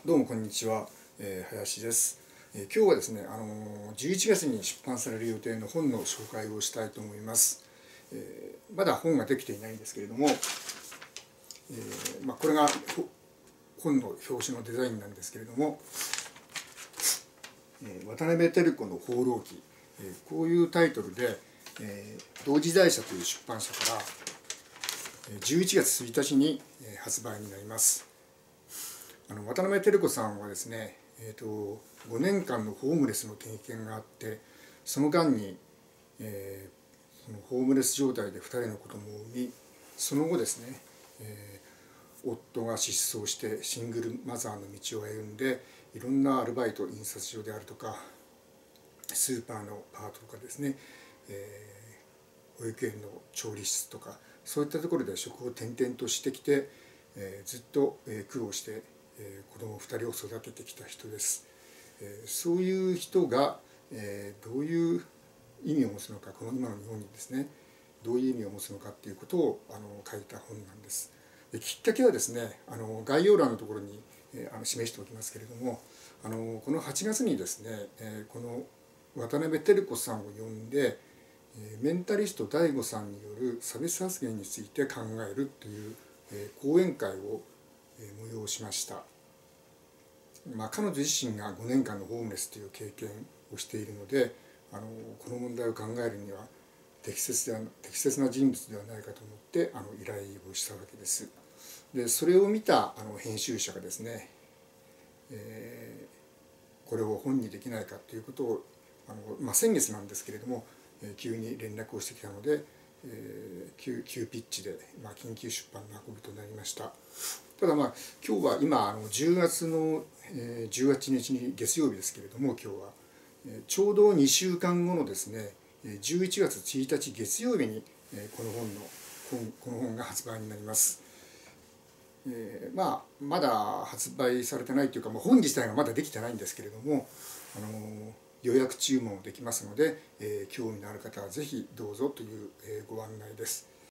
どうもこんにちは、林です。今日はですね、11月に出版される予定の本の紹介をしたいと思います。まだ本ができていないんですけれども、これが本の表紙のデザインなんですけれども、渡辺照子の放浪記、こういうタイトルで、同時代社という出版社から11月1日に発売になります。渡辺照子さんはですね、5年間のホームレスの経験があって、その間に、そのホームレス状態で2人の子供を産み、その後ですね、夫が失踪してシングルマザーの道を歩んで、いろんなアルバイト、印刷所であるとかスーパーのパートとかですね、保育園の調理室とか、そういったところで職を転々としてきて、ずっと苦労して子供2人を育ててきた人です。そういう人がどういう意味を持つのか、この今の日本にですねどういう意味を持つのかっていうことを書いた本なんです。で、きっかけはですね、概要欄のところに示しておきますけれども、この8月にですね、この渡辺照子さんを呼んで、メンタリスト DAIGO さんによる差別発言について考えるという講演会を催しました。彼女自身が5年間のホームレスという経験をしているので、この問題を考えるには適切な人物ではないかと思って依頼をしたわけです。でそれを見た編集者がですね、これを本にできないかということを先月なんですけれども急に連絡をしてきたので、急ピッチで緊急出版の運びとなりました。ただ今日は今10月の18日に月曜日ですけれども、今日はちょうど2週間後のですね11月1日月曜日にこの本が発売になります。まだ発売されてないというか、本自体がまだできてないんですけれども、予約注文できますので、興味のある方はぜひどうぞというご案内です。